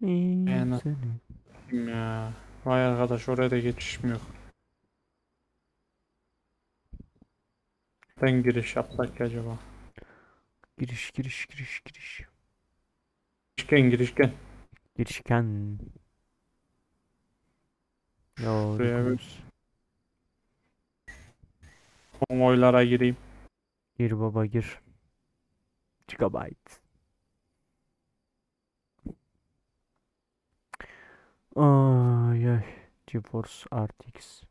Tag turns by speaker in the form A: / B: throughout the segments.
A: Yani
B: seni.
A: kim ya? Vay arkadaş oraya da geçişim yok. Ben giriş yapsak ki acaba?
B: Giriş giriş giriş giriş.
A: Girişken girişken.
B: Girişken.
A: Şuraya bir
B: Yorgunuz.
A: konvoylara gireyim.
B: Gir baba gir. Gigabyte. Ay ay. GeForce RTX.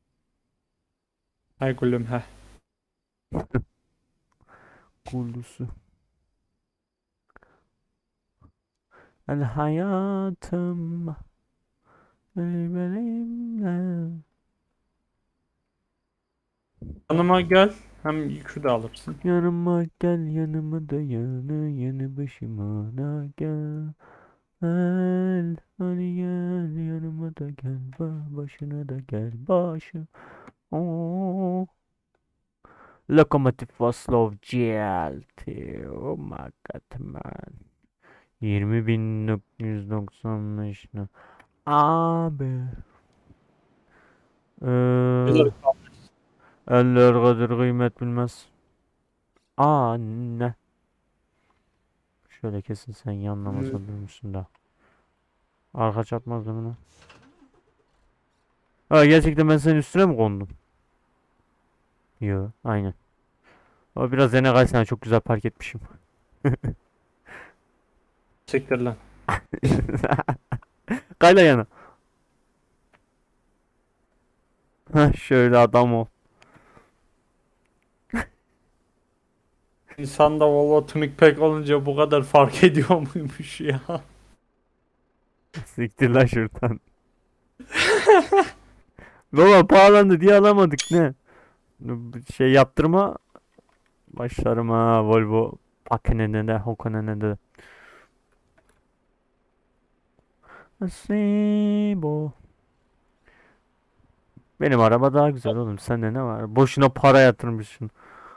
A: Hay gülüm he.
B: Kurdusu. El hayatım benim.
A: Yanıma gel. Hem yükü de alırsın.
B: Yanıma gel yanıma da yanı başıma da gel. Gel hadi gel yanıma da gel başına da gel başı. Oh. Lokomotif Vaslov GLT. Oh my god man. 20.995 ne? Abi.
A: Güzel.
B: Ee, eller kadir kıymet bilmez. Ne? Şöyle kesin sen yanlaması durmuşsun da. Arka çarpmaz değil mi lan? Ha, gerçekten ben senin üstüne mi kondum? Yo aynen. O biraz yana kaysana çok güzel park etmişim.
A: Siktir lan.
B: Kayla yana. Heh, şöyle adam ol.
A: İnsanda Volvo Tuning Pack olunca bu kadar fark ediyor muymuş ya?
B: Siktir lan şuradan. Baba pahalandı diye alamadık ne? Şey yaptırma başlarım ha Volvo Pakinene de Hokanene de. Nasibo. Benim araba daha güzel oğlum. Sende ne var? Boşuna para yatırmışsın.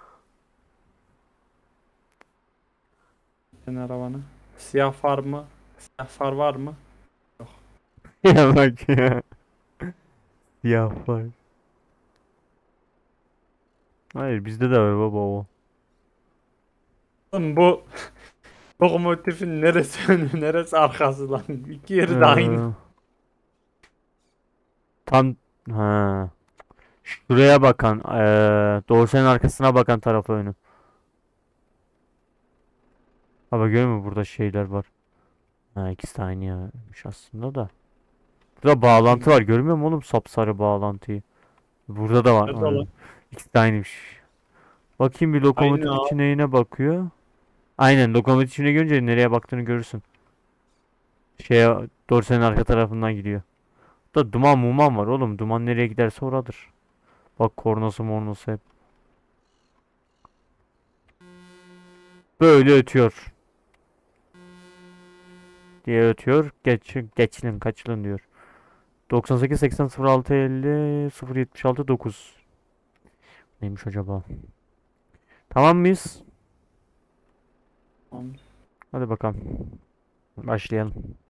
A: Senin arabanı. Siyah far mı? Siyah far var mı? Yok.
B: Ya bak ya. Ya bak. Hayır bizde de var baba o.
A: Oğlum bu lokomotifin neresi önü neresi arkası lan? İki yeri de aynı.
B: Ee, tam ha. Şuraya bakan, dorsenin arkasına bakan tarafı önü. Ama görüyor musun burada şeyler var. Ha ikisi de aynı yermiş aslında da. Burada bağlantı var görmüyor musun oğlum sapsarı bağlantıyı. Burada da var.
A: Nerede lan?
B: İkisi de aynıymış. Bakayım bir
A: Aynı
B: lokomotif
A: abi.
B: içine yine bakıyor. Aynen lokomotif içine görünce nereye baktığını görürsün. Şeye dorsenin arka tarafından gidiyor. Da duman muman var oğlum. Duman nereye giderse oradır. Bak kornası mornosu hep. Böyle ötüyor. Diye ötüyor. Geçilin kaçılın diyor. 98 80 06 50 076 9. Neymiş acaba? Tamam mıyız?
A: Tamam.
B: Hadi bakalım. Başlayalım.